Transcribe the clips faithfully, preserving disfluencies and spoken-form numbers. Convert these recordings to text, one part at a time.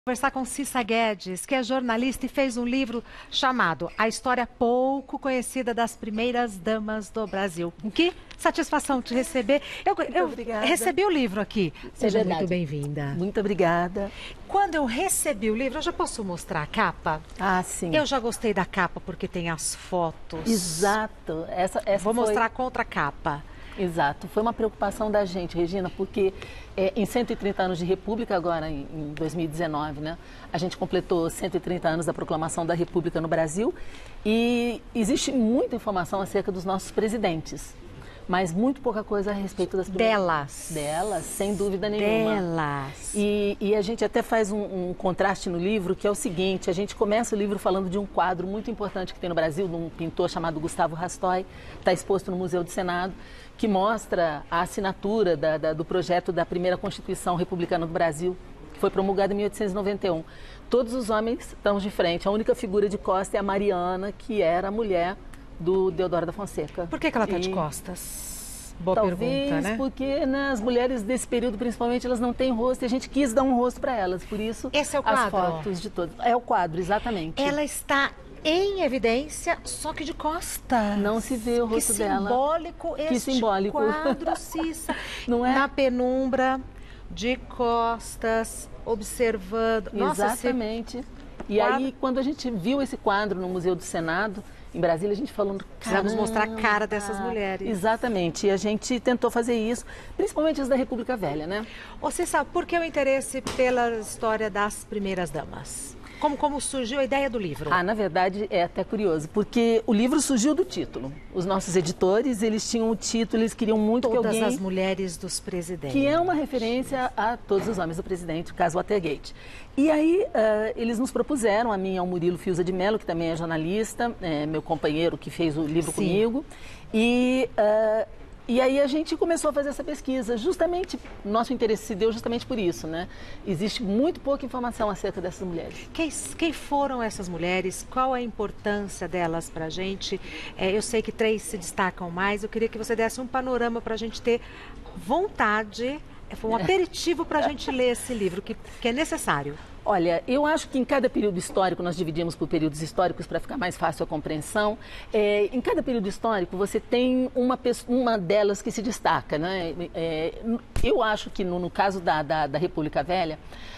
Conversar com Cissa Guedes, que é jornalista e fez um livro chamado A História Pouco Conhecida das Primeiras Damas do Brasil. Que satisfação te receber. Eu, eu recebi o livro aqui. Seja é muito bem-vinda. Muito obrigada. Quando eu recebi o livro, eu já posso mostrar a capa? Ah, sim. Eu já gostei da capa porque tem as fotos. Exato. Essa, essa Vou foi... mostrar a contracapa. Exato. Foi uma preocupação da gente, Regina, porque é, em cento e trinta anos de República, agora em, em dois mil e dezenove, né, a gente completou cento e trinta anos da proclamação da República no Brasil e existe muita informação acerca dos nossos presidentes, mas muito pouca coisa a respeito das primeiras... Delas. Delas, sem dúvida nenhuma. Delas. E, e a gente até faz um, um contraste no livro, que é o seguinte: a gente começa o livro falando de um quadro muito importante que tem no Brasil, de um pintor chamado Gustavo Rastoy, está exposto no Museu do Senado, que mostra a assinatura da, da, do projeto da primeira Constituição Republicana do Brasil, que foi promulgada em mil oitocentos e noventa e um. Todos os homens estão de frente, a única figura de costa é a Mariana, que era a mulher do Deodoro da Fonseca. Por que, que ela está e... de costas? Boa Talvez pergunta, né? porque né, as mulheres desse período, principalmente, elas não têm rosto e a gente quis dar um rosto para elas. Por isso, esse é o as quadro? fotos de todos. É o quadro, exatamente. Ela está em evidência, só que de costas. Não se vê o rosto que dela. Simbólico que este simbólico. quadro, Cissa. Não é? Na penumbra, de costas, observando. Nossa, exatamente. esse... E quadro... aí, quando a gente viu esse quadro no Museu do Senado, em Brasília, a gente falou... Precisamos mostrar a cara dessas mulheres. Exatamente. E a gente tentou fazer isso, principalmente as da República Velha, né? Você sabe por que o interesse pela história das primeiras damas? Como, como surgiu a ideia do livro? Ah, na verdade, é até curioso, porque o livro surgiu do título. Os nossos editores, eles tinham o título, eles queriam muito Todas que alguém... Todas as mulheres dos presidentes. Que é uma referência a todos os homens do presidente, o caso Watergate. E aí, uh, eles nos propuseram, a mim e ao Murilo Fiuza de Mello, que também é jornalista, é meu companheiro que fez o livro Sim. comigo, e... Uh, E aí a gente começou a fazer essa pesquisa, justamente, nosso interesse se deu justamente por isso, né? Existe muito pouca informação acerca dessas mulheres. Quem, quem foram essas mulheres? Qual a importância delas para a gente? É, eu sei que três se destacam mais, eu queria que você desse um panorama para a gente ter vontade, foi um aperitivo para a gente ler esse livro, que, que é necessário. Olha, eu acho que em cada período histórico, nós dividimos por períodos históricos para ficar mais fácil a compreensão. É, em cada período histórico, você tem uma, uma delas que se destaca, né? É, eu acho que no, no caso da, da, da República Velha,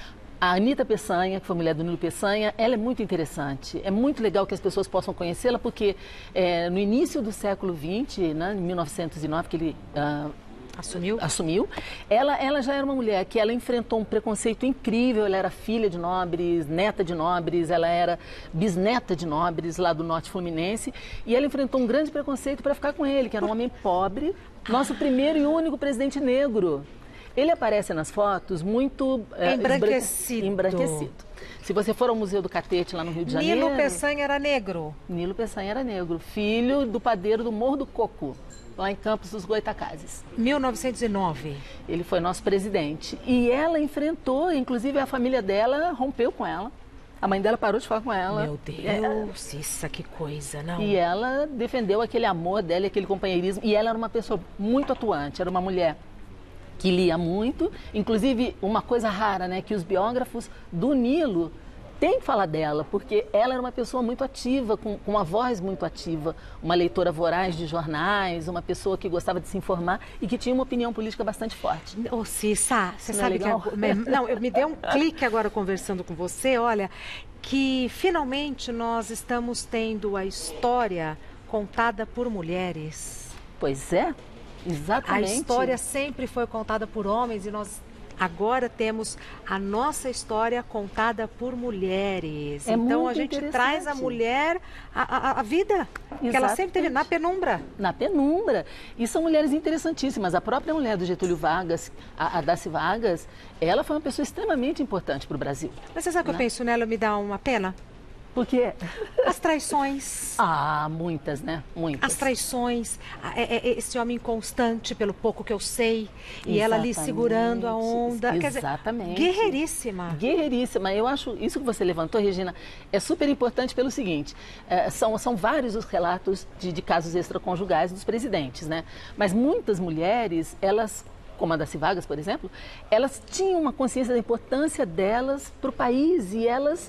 a Anita Peçanha, que foi mulher do Nilo Peçanha, ela é muito interessante. É muito legal que as pessoas possam conhecê-la, porque é, no início do século vinte, né, em mil novecentos e nove, que ele... Uh, Assumiu? Assumiu. Ela, ela já era uma mulher que ela enfrentou um preconceito incrível. Ela era filha de nobres, neta de nobres, ela era bisneta de nobres lá do norte fluminense. E ela enfrentou um grande preconceito para ficar com ele, que era um homem pobre, nosso primeiro e único presidente negro. Ele aparece nas fotos muito... É, embranquecido. Embranquecido. Se você for ao Museu do Catete, lá no Rio de Janeiro... Nilo Peçanha era negro? Nilo Peçanha era negro, filho do padeiro do Morro do Coco, lá em Campos dos Goitacazes. mil novecentos e nove. Ele foi nosso presidente. E ela enfrentou, inclusive a família dela rompeu com ela. A mãe dela parou de falar com ela. Meu Deus, é... isso, que coisa, não? E ela defendeu aquele amor dela, aquele companheirismo. E ela era uma pessoa muito atuante, era uma mulher que lia muito. Inclusive, uma coisa rara, né, que os biógrafos do Nilo tem que falar dela, porque ela era uma pessoa muito ativa, com, com uma voz muito ativa, uma leitora voraz de jornais, uma pessoa que gostava de se informar e que tinha uma opinião política bastante forte. Ô, Cissa, você Não sabe é que... legal? Eu, não, eu me dei um clique agora conversando com você, olha, que finalmente nós estamos tendo a história contada por mulheres. Pois é, exatamente. A história sempre foi contada por homens e nós... Agora temos a nossa história contada por mulheres. É então a gente traz a mulher a, a, a vida Exatamente. Que ela sempre teve na penumbra. Na penumbra. E são mulheres interessantíssimas. A própria mulher do Getúlio Vargas, a, a Daci Vargas, ela foi uma pessoa extremamente importante para o Brasil. Mas você sabe o né? que eu penso nela? Me dá uma pena? Por quê? As traições. Ah, muitas, né? Muitas. As traições, esse homem inconstante, pelo pouco que eu sei, e ela ali segurando a onda. Exatamente. Quer dizer, guerreiríssima. Guerreiríssima. Eu acho, isso que você levantou, Regina, é super importante pelo seguinte, é, são, são vários os relatos de, de casos extraconjugais dos presidentes, né? Mas muitas mulheres, elas como a Darcy Vargas, por exemplo, elas tinham uma consciência da importância delas para o país e elas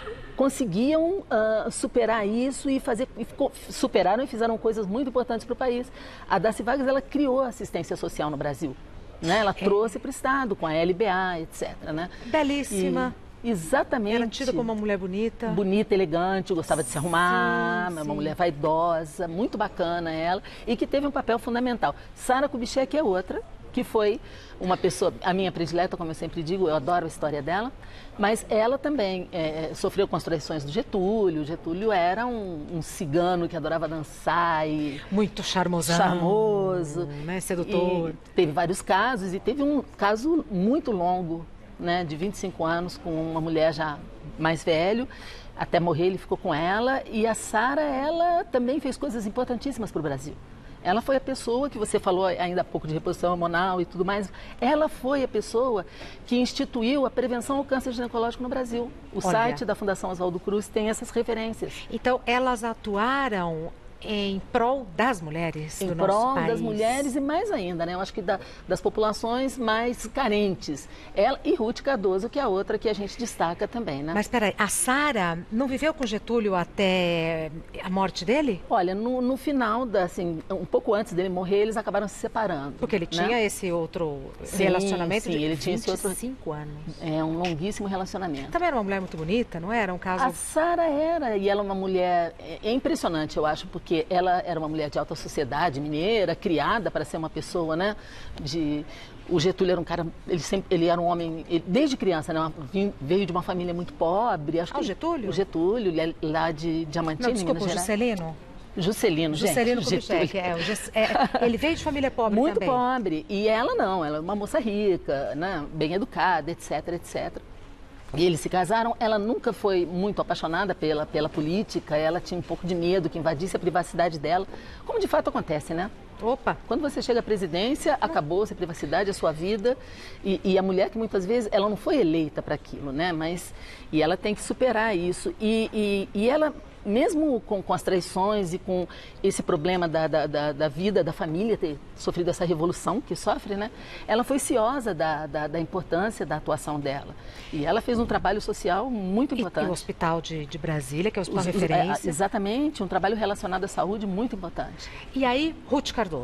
conseguiam uh, superar isso e fazer, e superaram e fizeram coisas muito importantes para o país. A Darcy Vargas, ela criou a assistência social no Brasil, né? Ela é. trouxe para o Estado com a L B A, etcétera. Né? Belíssima. E, exatamente. Era tida como uma mulher bonita. Bonita, elegante, gostava de se arrumar, sim, uma sim. mulher vaidosa, muito bacana ela, e que teve um papel fundamental. Sara Kubitschek é outra, que foi uma pessoa, a minha predileta, como eu sempre digo, eu adoro a história dela, mas ela também é, sofreu com as traições do Getúlio. Getúlio era um, um cigano que adorava dançar e... Muito charmosão. Charmoso. Né? Sedutor. E teve vários casos e teve um caso muito longo, né, de vinte e cinco anos, com uma mulher já mais velha. Até morrer ele ficou com ela. E a Sara, ela também fez coisas importantíssimas para o Brasil. Ela foi a pessoa que você falou ainda há pouco de reposição hormonal e tudo mais. Ela foi a pessoa que instituiu a prevenção ao câncer ginecológico no Brasil. O Olha. site da Fundação Oswaldo Cruz tem essas referências. Então, elas atuaram em prol das mulheres em do nosso prol país. das mulheres e mais ainda, né? Eu acho que da, das populações mais carentes. Ela e Ruth Cardoso, que é a outra que a gente destaca também, né? Mas peraí, a Sara não viveu com Getúlio até a morte dele? Olha, no, no final, da, assim, um pouco antes dele morrer, eles acabaram se separando. Porque ele né? tinha esse outro sim, relacionamento sim, de ele tinha esse outro... vinte e cinco anos. É, um longuíssimo relacionamento. Também era uma mulher muito bonita, não era? Um caso... A Sara era, e ela é uma mulher... É impressionante, eu acho, porque ela era uma mulher de alta sociedade, mineira, criada para ser uma pessoa, né? De... O Getúlio era um cara, ele, sempre, ele era um homem, ele, desde criança, né, veio de uma família muito pobre. Acho ah, que o Getúlio? O Getúlio, lá de Diamantina, não, desculpa, Minas o Juscelino? Juscelino, gente. Juscelino Kubitschek, é, é, ele veio de família pobre muito também. Muito pobre. E ela não, ela é uma moça rica, né, bem educada, etc, etcétera. E eles se casaram, ela nunca foi muito apaixonada pela, pela política, ela tinha um pouco de medo que invadisse a privacidade dela, como de fato acontece, né? Opa! Quando você chega à presidência, acabou-se a privacidade, a sua vida, e, e a mulher que muitas vezes, ela não foi eleita para aquilo, né? Mas, e ela tem que superar isso. E, e, e ela, mesmo com, com as traições e com esse problema da, da, da, da vida, da família, ter sofrido essa revolução que sofre, né? Ela foi ciosa da, da, da importância da atuação dela. E ela fez um trabalho social muito importante. E, e o Hospital de, de Brasília, que é o hospital Os, referência. É, exatamente, um trabalho relacionado à saúde muito importante. E aí, Ruth Cardoso?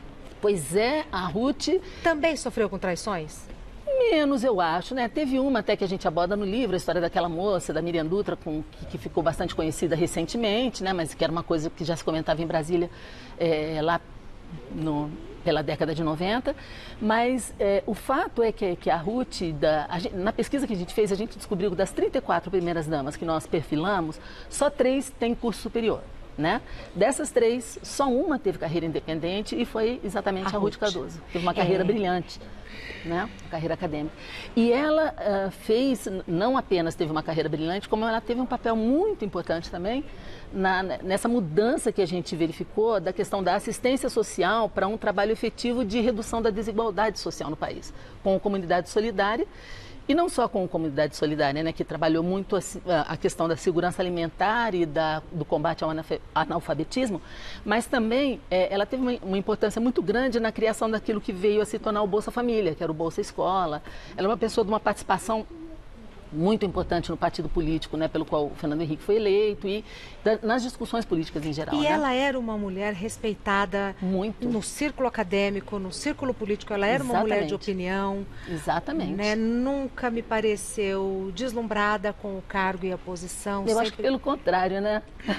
Pois é, a Ruth... Também sofreu com traições? Menos, eu acho, né? Teve uma até que a gente aborda no livro, a história daquela moça, da Miriam Dutra, com, que, que ficou bastante conhecida recentemente, né? Mas que era uma coisa que já se comentava em Brasília é, lá no, pela década de noventa. Mas é, o fato é que, que a Ruth, da, a gente, na pesquisa que a gente fez, a gente descobriu que das trinta e quatro primeiras damas que nós perfilamos, só três têm curso superior. Né? Dessas três, só uma teve carreira independente e foi exatamente a, a Ruth. Ruth Cardoso. Teve uma carreira é. brilhante, né? Uma carreira acadêmica. E ela uh, fez, não apenas teve uma carreira brilhante, como ela teve um papel muito importante também na, nessa mudança que a gente verificou da questão da assistência social para um trabalho efetivo de redução da desigualdade social no país, com a comunidade solidária. E não só com a comunidade solidária, né, que trabalhou muito a, a questão da segurança alimentar e da, do combate ao analfabetismo, mas também é, ela teve uma, uma importância muito grande na criação daquilo que veio a se tornar o Bolsa Família, que era o Bolsa Escola. Ela é uma pessoa de uma participação muito importante no partido político, né, pelo qual o Fernando Henrique foi eleito e da, nas discussões políticas em geral. E né? ela era uma mulher respeitada muito no círculo acadêmico, no círculo político, ela era Exatamente. uma mulher de opinião. Exatamente. Né? Nunca me pareceu deslumbrada com o cargo e a posição. Eu sempre... acho que pelo contrário, né?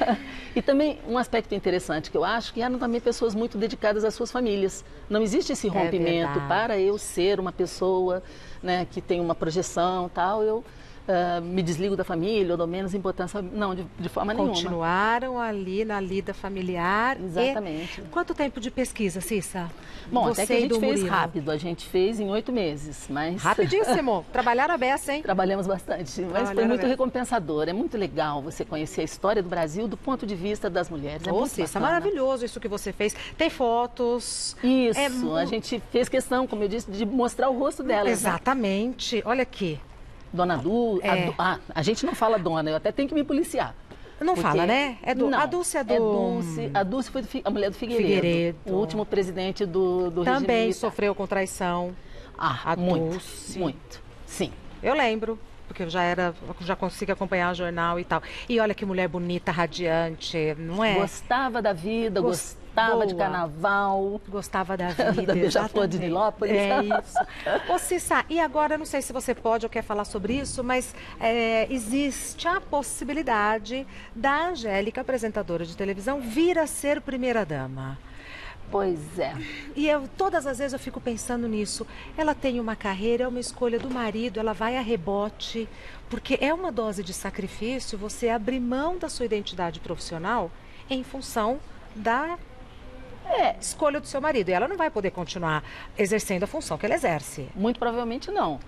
E também um aspecto interessante que eu acho que eram também pessoas muito dedicadas às suas famílias. Não existe esse rompimento é para eu ser uma pessoa, né, que tem uma projeção tal, eu uh, me desligo da família ou dou menos importância, não, de, de forma nenhuma. Continuaram ali na lida familiar. Exatamente. E quanto tempo de pesquisa, Cissa? Bom, Você até que a gente fez Murilo. rápido, a gente fez em oito meses, mas... Rapidíssimo, trabalharam a beça, hein? Trabalhamos bastante, mas Trabalharam foi muito a recompensador, é muito legal você conhecer a história do Brasil do ponto de vista das mulheres, é oh, muito Cissa, bacana. maravilhoso isso que você fez, tem fotos. Isso, é... a gente fez questão, como eu disse, de mostrar o rosto delas. Exatamente, né? Olha aqui. Dona Du, é. a, ah, a gente não fala dona, eu até tenho que me policiar. Não Porque... fala, né? É do... Não, A Dulce é do... É Dulce, a Dulce foi do Fi- a mulher do Figueiredo, Figueiredo. o último presidente do, do regime Também militar. sofreu com traição. Ah, A muito, Dulce. muito, sim. Eu lembro, porque eu já era, já consigo acompanhar o jornal e tal. E olha que mulher bonita, radiante, não é? Gostava da vida, Gos- gostava de boa. carnaval. Gostava da vida. Da Beija-Flor de exatamente. Nilópolis. É isso. Ô Cissa, e agora, não sei se você pode ou quer falar sobre isso, mas é, existe a possibilidade da Angélica, apresentadora de televisão, vir a ser primeira-dama. Pois é. E eu, todas as vezes eu fico pensando nisso. Ela tem uma carreira, é uma escolha do marido, ela vai a rebote, porque é uma dose de sacrifício você abrir mão da sua identidade profissional em função da É, escolha do seu marido. E ela não vai poder continuar exercendo a função que ela exerce. muito provavelmente não.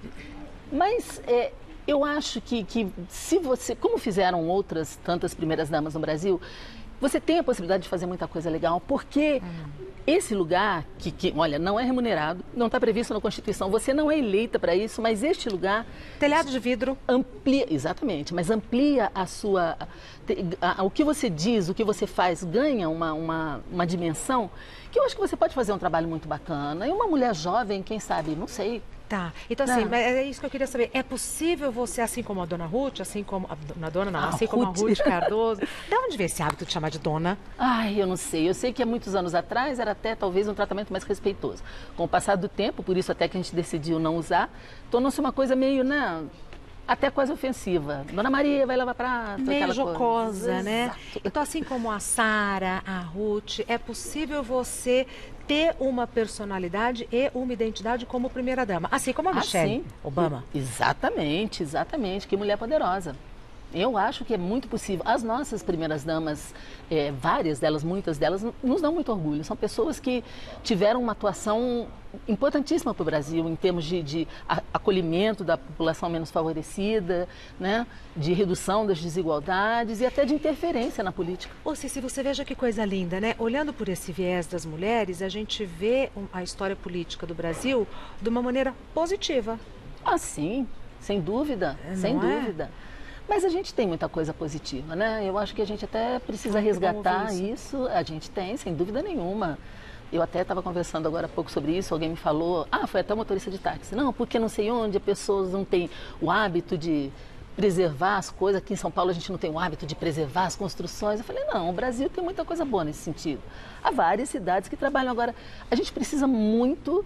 Mas é, eu acho que, que se você, como fizeram outras tantas primeiras damas no Brasil, você tem a possibilidade de fazer muita coisa legal, porque esse lugar, que, que, olha, não é remunerado, não está previsto na Constituição, você não é eleita para isso, mas este lugar Telhado de vidro. amplia, exatamente, mas amplia a sua, a- a- o que você diz, o que você faz, ganha uma, uma, uma dimensão que eu acho que você pode fazer um trabalho muito bacana. E uma mulher jovem, quem sabe, não sei. Tá. Então, assim, Não. mas é isso que eu queria saber. É possível você, assim como a dona Ruth, assim como. A dona, dona não, A assim como a Ruth. Ruth Cardoso. De onde vem esse hábito de chamar de dona? Ai, eu não sei. Eu sei que há muitos anos atrás era até talvez um tratamento mais respeitoso. Com o passar do tempo, por isso até que a gente decidiu não usar, tornou-se uma coisa meio, né? Até quase ofensiva. Dona Maria vai lavar prato, Meio aquela jocosa, coisa. né? Exato. Então, assim como a Sara, a Ruth, é possível você ter uma personalidade e uma identidade como primeira-dama. Assim como a Ah, Michelle sim. Obama. Exatamente, exatamente. Que mulher poderosa. Eu acho que é muito possível. As nossas primeiras damas, é, várias delas, muitas delas, nos dão muito orgulho. São pessoas que tiveram uma atuação importantíssima para o Brasil em termos de, de a- acolhimento da população menos favorecida, né? De redução das desigualdades e até de interferência na política. Ô, Cici, você veja que coisa linda, né? Olhando por esse viés das mulheres, a gente vê um- a história política do Brasil de uma maneira positiva. Ah, sim, sem dúvida, É, sem não é? dúvida. Mas a gente tem muita coisa positiva, né? Eu acho que a gente até precisa Ai, que bom resgatar ouvir isso. A gente tem, sem dúvida nenhuma. Eu até estava conversando agora há pouco sobre isso, alguém me falou, ah, foi até motorista de táxi. Não, porque não sei onde as pessoas não têm o hábito de preservar as coisas. Aqui em São Paulo a gente não tem o hábito de preservar as construções. Eu falei, não, o Brasil tem muita coisa boa nesse sentido. Há várias cidades que trabalham agora. A gente precisa muito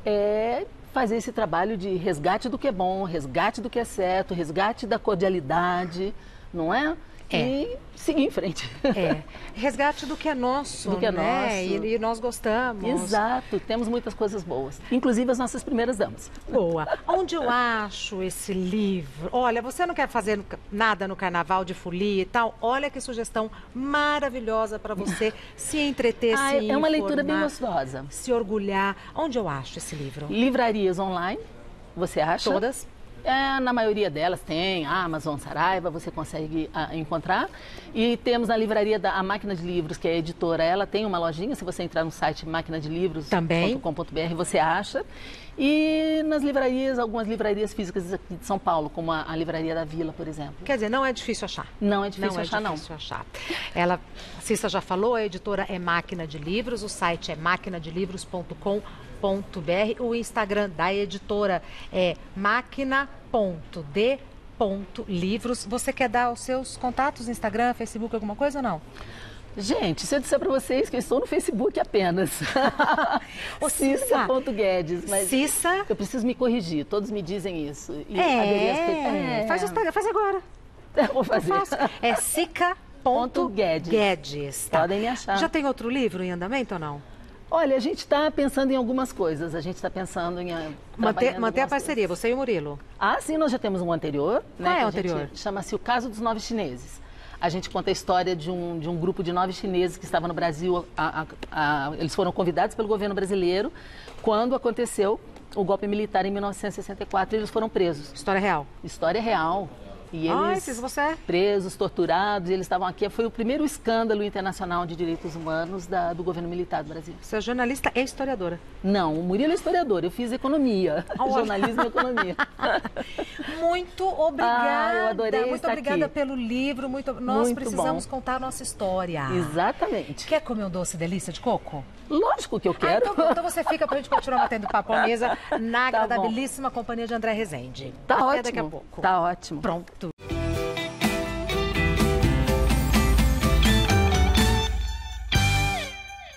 é, fazer esse trabalho de resgate do que é bom, resgate do que é certo, resgate da cordialidade, não é? É. E seguir em frente. É. Resgate do que é nosso, Do que é né? nosso. E, e nós gostamos. Exato, temos muitas coisas boas, inclusive as nossas primeiras damas. Boa. Onde eu acho esse livro? Olha, você não quer fazer no- nada no carnaval de folia e tal? Olha que sugestão maravilhosa para você se entreter, Ah, se é uma leitura bem informar, gostosa. se orgulhar. Onde eu acho esse livro? Livrarias online, você acha? Todas? É, na maioria delas tem, Amazon, Saraiva, você consegue ah, encontrar. E temos na livraria da a Máquina de Livros, que é a editora, ela tem uma lojinha, se você entrar no site máquina de livros Também. ponto com ponto br, você acha. E nas livrarias, algumas livrarias físicas aqui de São Paulo, como a, a Livraria da Vila, por exemplo. Quer dizer, não é difícil achar. Não é difícil não achar, é não. difícil achar. Ela, a Cissa já falou, a editora é Máquina de Livros, o site é máquina de livros ponto com ponto br, o Instagram da editora é máquina ponto d ponto livros. Você quer dar os seus contatos, Instagram, Facebook, alguma coisa ou não? Gente, se eu disser para vocês que eu estou no Facebook apenas. Ô, Cissa. Cissa.guedes, mas Cissa. eu preciso me corrigir, todos me dizem isso. E haveria É, as- faz, o Instagram, faz agora. É, vou Eu fazer. faço. É sica ponto Guedes. guedes. Tá. Podem me achar. Já tem outro livro em andamento ou não? Olha, a gente está pensando em algumas coisas. A gente está pensando em. ah, Manter, trabalhando manter a algumas parceria, coisas. você e o Murilo. Ah, sim, nós já temos um anterior. Qual é que o a gente- anterior? Chama-se O Caso dos Nove Chineses. A gente conta a história de um, de um grupo de nove chineses que estava no Brasil. A- a- a- eles foram convidados pelo governo brasileiro quando aconteceu o golpe militar em mil novecentos e sessenta e quatro e eles foram presos. História real. História real. E Ai, eles fiz você. presos, torturados, eles estavam aqui. Foi o primeiro escândalo internacional de direitos humanos da, do governo militar do Brasil. Você é jornalista e historiadora? Não, o Murilo é historiador, eu fiz economia, Oh, jornalismo e economia. Muito obrigada. Ah, eu adorei Muito estar obrigada aqui. pelo livro. Muito... Nós Muito precisamos bom. contar a nossa história. Exatamente. Quer comer um doce delícia de coco? Lógico que eu Ah, quero. então, então você fica pra gente continuar batendo papo à mesa na Tá bom. agradabilíssima companhia de André Rezende. Tá Até ótimo. daqui a pouco. Tá ótimo. Pronto.